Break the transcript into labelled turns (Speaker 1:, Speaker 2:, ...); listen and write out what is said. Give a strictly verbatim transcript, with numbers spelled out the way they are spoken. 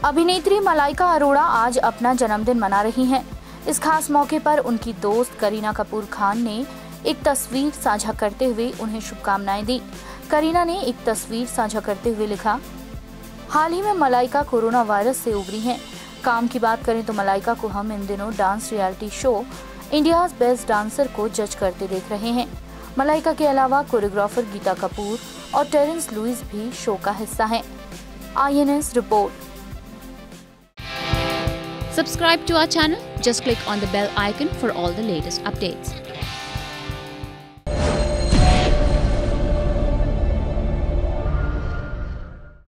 Speaker 1: अभिनेत्री मलाइका अरोड़ा आज अपना जन्मदिन मना रही हैं। इस खास मौके पर उनकी दोस्त करीना कपूर खान ने एक तस्वीर साझा करते हुए उन्हें शुभकामनाएं दी। करीना ने एक तस्वीर साझा करते हुए लिखा, हाल ही में मलाइका कोरोना वायरस से उबरी हैं। काम की बात करें तो मलाइका को हम इन दिनों dance reality show India's best dancer को जज करते देख रहे हैं। मलाइका के अलावा कोरियोग्राफर गीता कपूर और टेरेंस लुइस भी शो का हिस्सा हैं। I N S report.
Speaker 2: Subscribe to our channel. Just click on the bell icon for all the latest updates.